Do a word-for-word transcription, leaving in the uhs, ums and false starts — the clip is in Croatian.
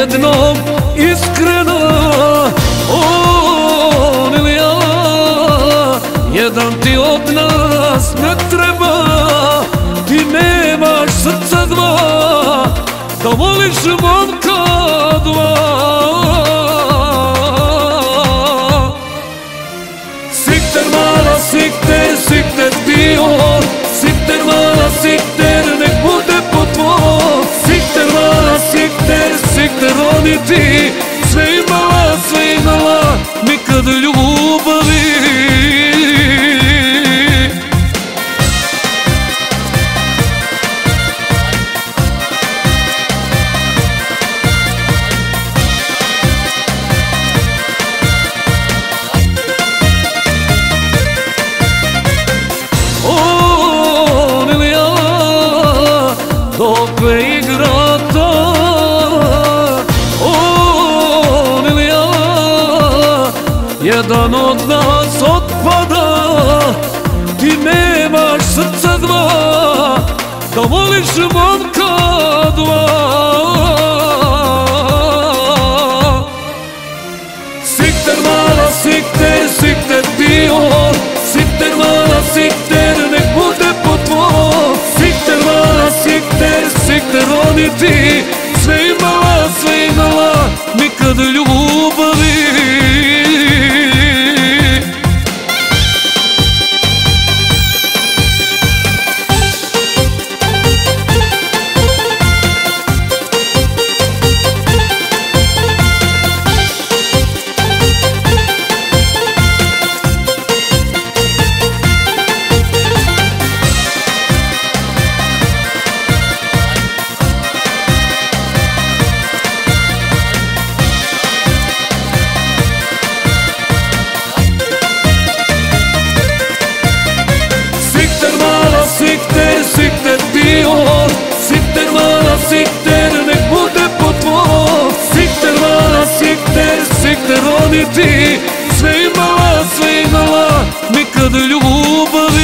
jednom iskreno, on ili ja, jedan ti od nas ne treba. Ti nemaš srca dva, da voliš momka dva. Sikter mala, sikter, sikter ti on, sikter mala, sikter, nek bude po tvoj. Sikter mala, sikter, sikter on i ti, sve imala, sve imala, nikad ljubavi. Dokle igra to, on ili ja, jedan od nas otpada. Ti nemaš srca dva, da voliš momka dva. Sikter mala, sikter, sikter ti on, sikter mala, sikter, nek bude po tvoj. Sikter mala, sikter, sikter on i ti, sve imala, sve imala, nikad ljubavi. Sikter, sikter ti on, sikter mala, sikter, nek bude po tvoj. Sikter mala, sikter, sikter on i ti, sve imala, sve imala, nikad ljubavi.